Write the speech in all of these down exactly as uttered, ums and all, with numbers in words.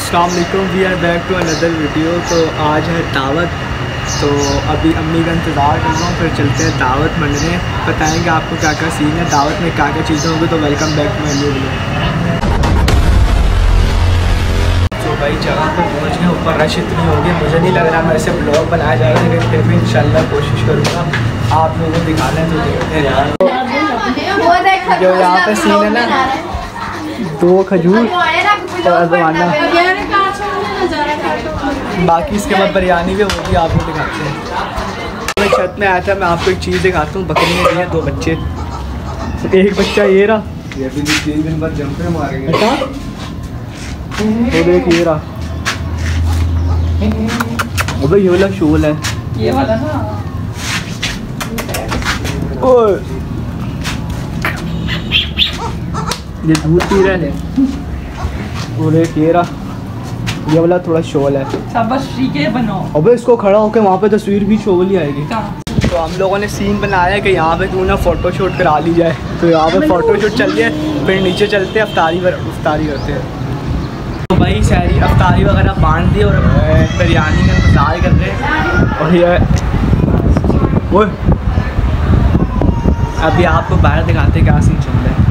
अस्सलाम वालेकुम, we are back to another video. तो आज है दावत, तो अभी अम्मी का इंतज़ार कर रहा हूँ, फिर चलते हैं दावत मंडने, बताएंगे आपको क्या क्या सीन है दावत में, क्या क्या चीज़ें होंगी। तो welcome back to my new video. तो भाई जगह पर पहुँच गए, ऊपर रश इतनी होगी, मुझे नहीं लग रहा मेरे से ब्लॉग बनाया जाएगा, लेकिन फिर भी इंशाल्लाह कोशिश करूँगा आप लोगों को दिखाने। तो देखते हैं यार, जो यहाँ पे सीन है ना, दो खजूर और जमाना, बाकी इसके बाद बिरयानी भी होगी, आपको दिखाते हैं। मैं छत में आया था, मैं आपको एक चीज़ दिखाता हूँ। बकरियाँ दी हैं दो बच्चे, एक बच्चा ये रहा, ये भी तीन दिन बाद जंप पे मारेंगे। अच्छा तो देख ये रहा, अबे ये वाला शोल है, ये वाला ना। ओए ये दूध पी रहे हैं, और एक ये रहा, ये वाला थोड़ा शोल है। बस के बनाओ। अबे इसको खड़ा होकर वहाँ पे तस्वीर भी शोल ही आएगी। तो हम लोगों ने सीन बनाया है कि यहाँ पे क्यों ना फ़ोटो शूट करा ली जाए। तो यहाँ पे फ़ोटो शूट चल रही है, फिर नीचे चलते हैं अफ्तारी अफ्तारी करते हैं। तो भाई सारी अफ्तारी वगैरह बांध दी और बिरयानी का इंतज़ार कर रहे हैं। और ये वो अभी आपको बाहर दिखाते क्या सीन चल रहा है।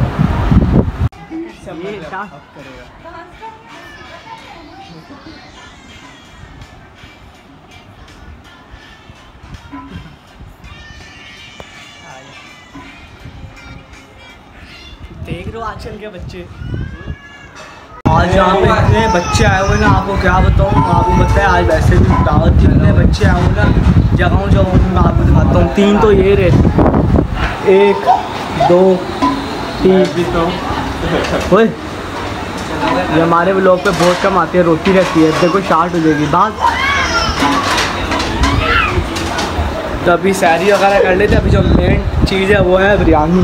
देख रहे हो आजकल के बच्चे, आज यहाँ पे इतने बच्चे आए हुए ना, आपको क्या बताऊँ। आपको बताए आज वैसे भी दावत के इतने बच्चे आए हुए ना, जगहों जगहों मैं आपको दिखाता हूँ। तीन तो ये रहे, एक दो तीन। ओए ये हमारे ब्लॉग पे बहुत कम आती है, रोती रहती है, देखो शार्ट हो जाएगी बात। तो अभी सैरी वगैरह कर लेते। अभी जो मेन चीज़ है वो है बिरयानी।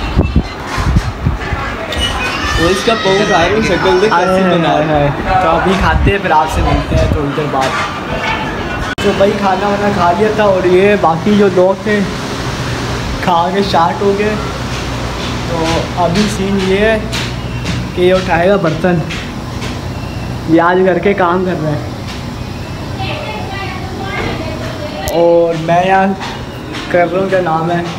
वो इसका बहुत आयरन शक्ल देख कैसी बना है। तो अभी खाते हैं, फिर आपसे मिलते हैं थोड़ी देर बाद। तो भाई खाना वाना खा लिया था, और ये बाकी जो लोग थे खा के शार्ट हो गए। तो अभी सीन ये है कि ये उठाएगा बर्तन, ये आज घर के काम कर रहा है, और मैं यहाँ कर रहा हूँ, क्या नाम है,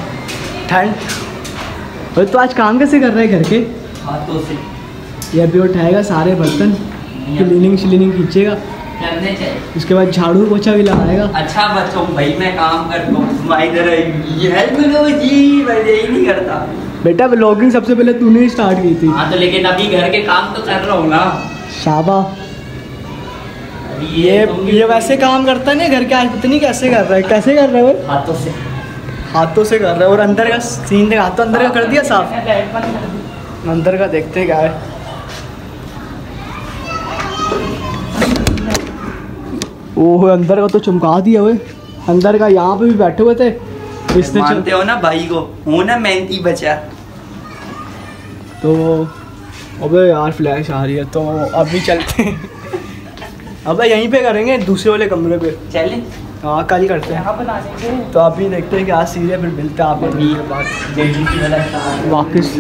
ठंड। तो आज काम कैसे कर रहे हैं घर के? हाथों से। ये अभी उठाएगा सारे बर्तन, क्लीनिंग श्लीनिंग खींचेगा, करने चाहिए। उसके बाद झाड़ू पोछा भी लगाएगा। अच्छा बच्चों भाई मैं काम करता हूँ, इधर ये हेल्प करो जी, मैं यही नहीं करता। बेटा व्लॉगिंग सबसे पहले तूने ही स्टार्ट की थी। हाँ तो लेकिन अभी घर के काम तो कर रहा हूँ ना। शाबा, ये ये वैसे काम करता नहीं घर के, आज पता नहीं कैसे कर रहा है, कैसे कर रहा है? हाथों से, हाथों से कर रहा है। और अंदर का सीन दिखा, तो अंदर का कर दिया साफ, अंदर का देखते क्या है। ओह अंदर का तो चमका दिया हुए, अंदर का यहाँ पे भी बैठे हुए थे, इसने मानते हो ना भाई को, हूँ ना मेहनती बचा। तो अबे यार फ्लैश आ रही है, तो अभी चलते हैं। अबे यहीं पे करेंगे, दूसरे वाले कमरे पे चलें। हाँ कल करते हैं। तो अभी देखते हैं क्या सीन है, फिर मिलते हैं आपको थोड़ी देर बाद वापस।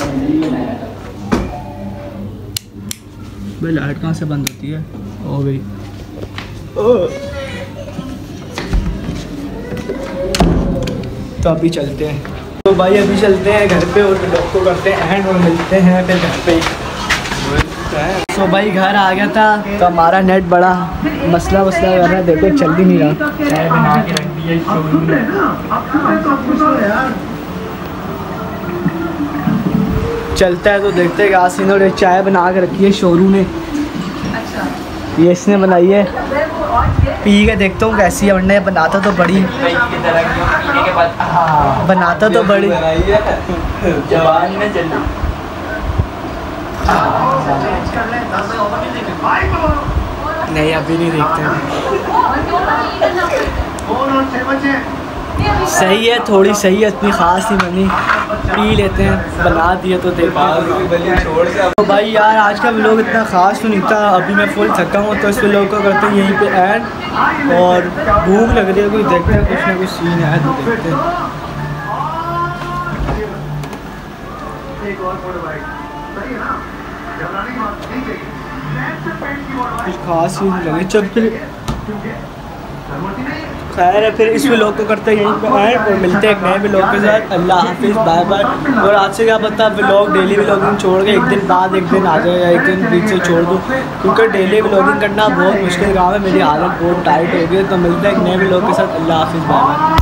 भाई लाइट कहाँ से बंद होती है? ओ भाई तो अभी चलते हैं। तो भाई अभी चलते हैं घर पे, और ब्लॉग को करते हैं एंड, और मिलते हैं फिर घर पे ही। तो भाई घर आ गया था, तो हमारा नेट बड़ा मसला मसला कर रहा है, देखो चल भी नहीं रहा। चाय बना के रख दी है शोरूम में। चलता है तो देखते हैं क्या सीन। और चाय बना के रखी है शोरूम ने, ये इसने बनाई है, पी के देखता हूँ कैसी है, वरना बनाता तो बड़ी बनाता तो बड़ी जवान में चल। नहीं अभी नहीं देखते हैं। सही है, थोड़ी सही है, इतनी ख़ास नहीं बनी, पी लेते हैं, बना दिए तो देखा। तो भाई यार आज का व्लॉग इतना ख़ास तो नहीं था, अभी मैं फुल थका हूँ, तो इस व्लॉग को करते हैं यहीं पे एंड। और भूख लग रही है, कोई देखते हैं, कुछ ना कुछ सीन है तो देखते हैं। एक और फोटो भाई, सही है ना? घबराने की बात नहीं चाहिए। कुछ खास ही नहीं लगे। चल फिर खैर है, फिर इस व्लॉग को करते हैं यहीं पे आए और मिलते हैं एक नए व्लॉग के साथ। अल्लाह हाफिज़, बाय बाय। और आज से क्या पता व्लॉग डेली व्लॉगिंग छोड़ के एक दिन बाद एक दिन आ जाए या एक दिन बीच से छोड़ दूँ, क्योंकि डेली व्लॉगिंग करना बहुत मुश्किल काम है। मेरी हालत बहुत टाइट हो गई है। तो मिलते हैं एक नए व्लॉग के साथ। अल्लाह हाफिज़, बाय बाय।